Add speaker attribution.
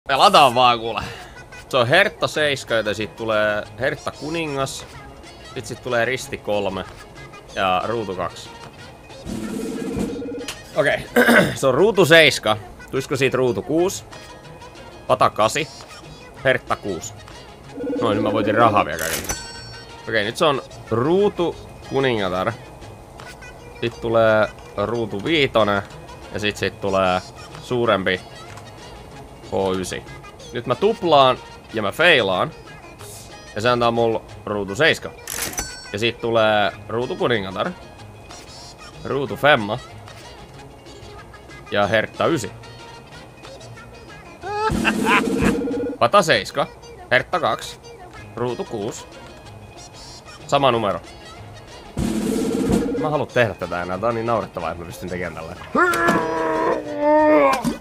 Speaker 1: Pelataan vaan kuule. Se on Hertta 7, joten siitä tulee Hertta kuningas. Sit tulee risti 3 ja ruutu 2. Okei, se on ruutu 7. Tulisiko siitä ruutu 6? Pata 8. Hertta 6. Noin, nyt mä voitin rahaa vielä kaiken. Okei, nyt se on ruutu kuningatar. Sitten tulee ruutu 5. Ja sit tulee suurempi H9. Nyt mä tuplaan ja mä feilaan. Ja se antaa mulle ruutu 7. Ja sit tulee ruutu kuningatar. Ruutu femma. Ja hertta 9. Pata 7. Hertta 2. Ruutu 6. Sama numero. Mä haluan tehdä tätä enää. Tää on niin naurettavaa, että mä pystyn tekemään tällä.